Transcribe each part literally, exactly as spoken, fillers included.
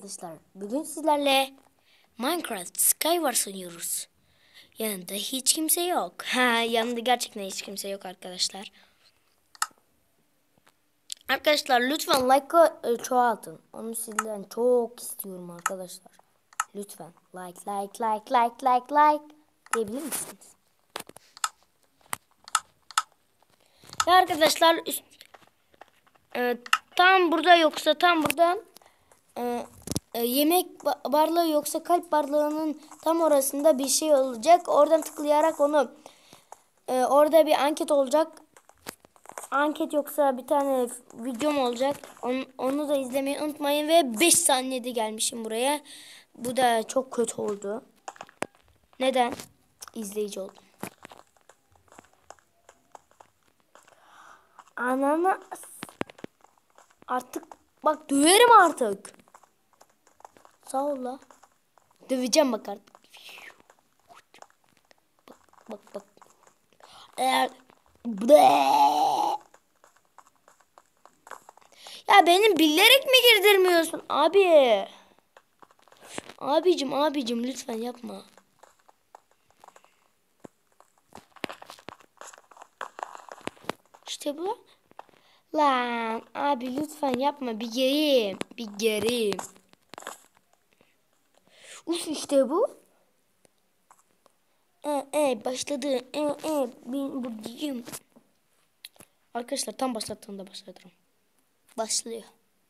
arkadaşlar. Bugün sizlerle Minecraft Skywars oynuyoruz. Yanında hiç kimse yok. Ha, yanında gerçekten hiç kimse yok arkadaşlar. Arkadaşlar lütfen like'ı çoğaltın. Onu sizden çok istiyorum arkadaşlar. Lütfen like like like like like like diyebilir misiniz? Ya arkadaşlar üst, e, tam burada yoksa tam burada e, e, yemek barlığı yoksa kalp barlığının tam orasında bir şey olacak. Oradan tıklayarak onu e, orada bir anket olacak. Anket yoksa bir tane videom olacak. Onu, onu da izlemeyi unutmayın ve beş saniyede gelmişim buraya. Bu da çok kötü oldu. Neden? İzleyici oldum. Anana artık bak döverim artık. Sağ ol la. Döveceğim bak artık. Bak bak bak. Eğer ya benim bilerek mi girdirmiyorsun abi? Abicim abicim lütfen yapma. İşte bu. Lan abi lütfen yapma, bir geriyim. Bir geriyim. Uf işte bu. E, e, başladı. E, e, ben buradayım. Arkadaşlar tam başlattığımda başlatırım. Başlıyor.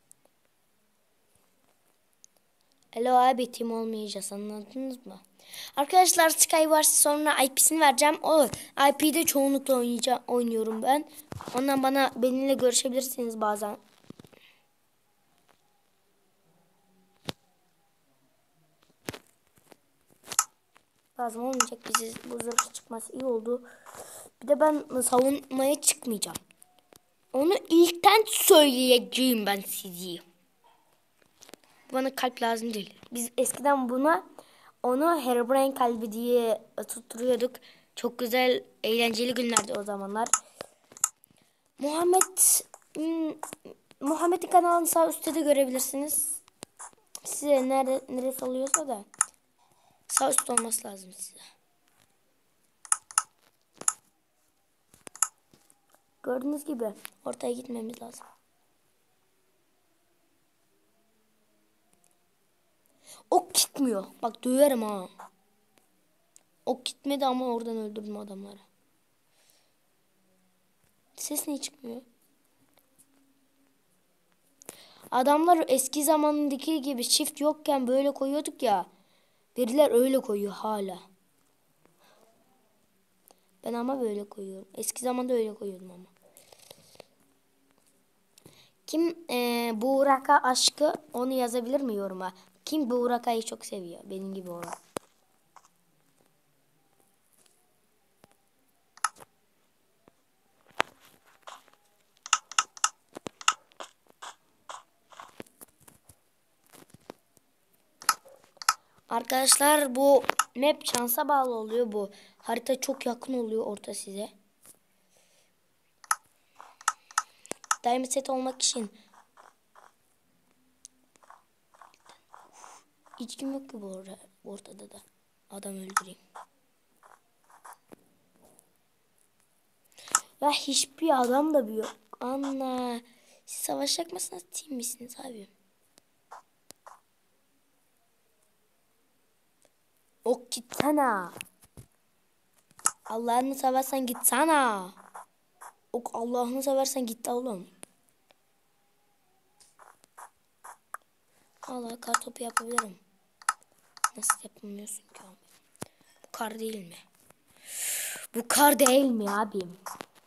Alo abi, tim olmayacağız, anladınız mı? Arkadaşlar Skywars sonra I P'sini vereceğim. O I P'de çoğunlukla oynayacağım, oynuyorum ben. Ondan bana benimle görüşebilirsiniz bazen. Lazım olmayacak, bizi bu zırh çıkması iyi oldu. Bir de ben savunmaya çıkmayacağım. Onu ilkten söyleyeceğim ben sizi. Bana kalp lazım değil. Biz eskiden buna onu Herobrine kalbi diye tutturuyorduk. Çok güzel, eğlenceli günlerdi o zamanlar. Muhammed hmm, Muhammed'in kanalını sağ üstte de görebilirsiniz. Size nerede neresi oluyorsa da sağ üstte olması lazım size. Gördüğünüz gibi ortaya gitmemiz lazım. Ok gitmiyor. Bak döverim ha. Ok gitmedi ama oradan öldürdüm adamları. Ses niye çıkmıyor? Adamlar eski zamandaki gibi çift yokken böyle koyuyorduk ya. Biriler öyle koyuyor hala. Ben ama böyle koyuyorum. Eski zamanda öyle koyuyordum ama. Kim e, Buğraka aşkı, onu yazabilir mi yoruma? Kim Buğraka'yı çok seviyor? Benim gibi olan. Arkadaşlar bu map şansa bağlı oluyor bu. Harita çok yakın oluyor orta size. Diamond set olmak için. Hiç kim yok ki bu orada, ortada da. Adam öldüreyim. Ya hiçbir adam da bir yok. Anla. Siz savaşacak mısınız? Team misiniz abi? Ok gitsana. Allah'ını seversen gitsana. Ok Allah'ını seversen git oğlum. Allah kartopu yapabilirim. Nasıl yapamıyorsun ki abi? Bu kar değil mi? Bu kar değil mi abim?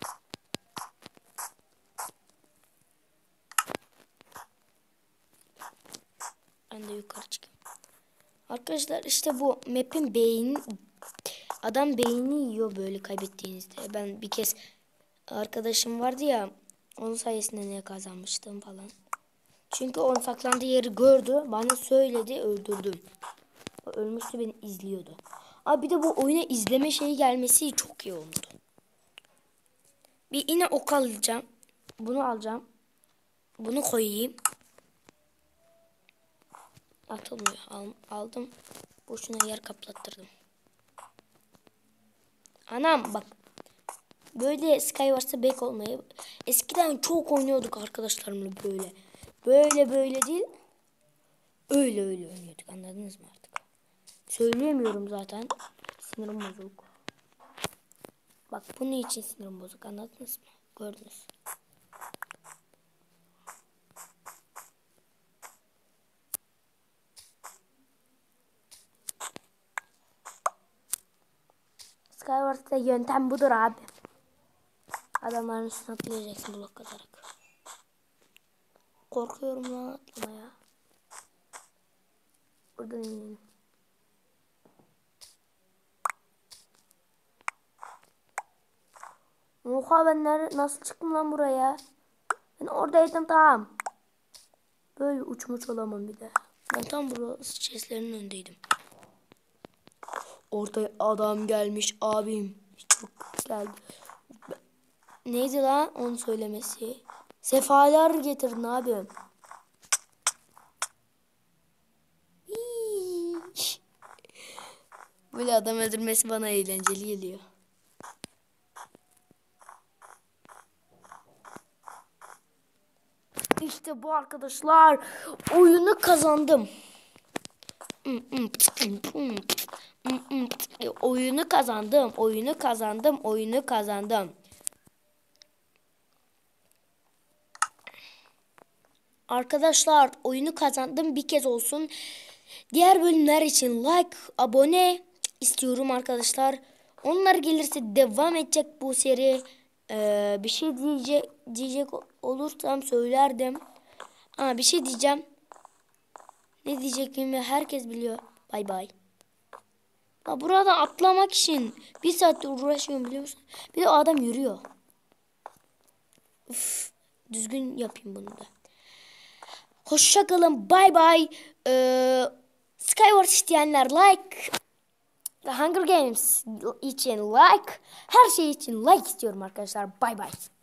Ben de yukarı çıkayım. Arkadaşlar işte bu map'in beyni, adam beyni yiyor böyle kaybettiğinizde. Ben bir kez arkadaşım vardı ya, onun sayesinde ne kazanmıştım falan. Çünkü onun saklandığı yeri gördü, bana söyledi, öldürdüm. O ölmüştü, beni izliyordu. Abi bir de bu oyuna izleme şeyi gelmesi çok iyi oldu. Bir yine ok alacağım. Bunu alacağım. Bunu koyayım. Atılmıyor. Al, aldım. Boşuna yer kaplattırdım. Anam bak. Böyle Skywars'ta bek olmayı. Eskiden çok oynuyorduk arkadaşlarımla böyle. Böyle böyle değil. Öyle öyle oynuyorduk. Anladınız mı artık? Söyleyemiyorum zaten. Sinirim bozuk. Bak bunun için sinirim bozuk. Anladınız mı? Gördünüz. Skywars'ta yöntem budur abi. Adamların üstüne atlayacaksın blok atarak. Korkuyorum lan atlamaya. Buradan inelim. Oha ben nere, nasıl çıktım lan buraya? Ben oradaydım tamam. Böyle uçmuş olamam bir de. Ben tam burası chestlerin önündeydim. Orada adam gelmiş abim. Çok geldi. Neydi lan onun söylemesi? Sefalar getirdin abim. Böyle adam öldürmesi bana eğlenceli geliyor. İşte bu arkadaşlar. Oyunu kazandım. Oyunu kazandım. Oyunu kazandım. Oyunu kazandım. Arkadaşlar oyunu kazandım bir kez olsun. Diğer bölümler için like, abone istiyorum arkadaşlar. Onlar gelirse devam edecek bu seri. Ee, bir şey diyecek, diyecek olursam söylerdim. Aa, bir şey diyeceğim. Ne diyeceğimi herkes biliyor. Bay bay. Burada atlamak için bir saattir uğraşıyorum biliyor musun? Bir de o adam yürüyor. Uf, düzgün yapayım bunu da. Hoşça kalın. Bay bay. Ee, Skywars isteyenler like. Hunger Games için like. Her şey için like istiyorum arkadaşlar. Bay bay.